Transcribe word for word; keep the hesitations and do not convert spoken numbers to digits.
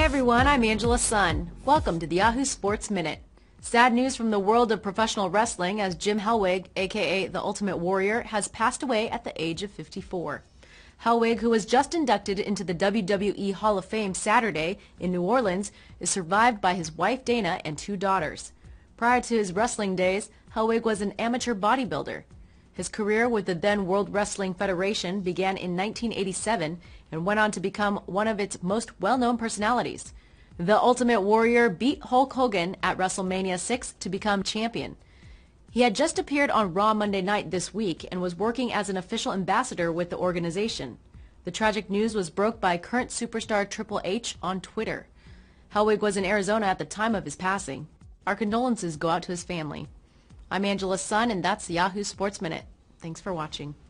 everyone, I'm Angela Sun. Welcome to the Yahoo Sports Minute. Sad news from the world of professional wrestling as Jim Hellwig, aka The Ultimate Warrior, has passed away at the age of fifty-four. Hellwig, who was just inducted into the W W E Hall of Fame Saturday in New Orleans, is survived by his wife Dana and two daughters. Prior to his wrestling days, Hellwig was an amateur bodybuilder. His career with the then World Wrestling Federation began in nineteen eighty-seven and went on to become one of its most well-known personalities. The Ultimate Warrior beat Hulk Hogan at WrestleMania six to become champion. He had just appeared on Raw Monday night this week and was working as an official ambassador with the organization. The tragic news was broke by current superstar Triple H on Twitter. Hellwig was in Arizona at the time of his passing. Our condolences go out to his family. I'm Angela Sun, and that's the Yahoo Sports Minute. Thanks for watching.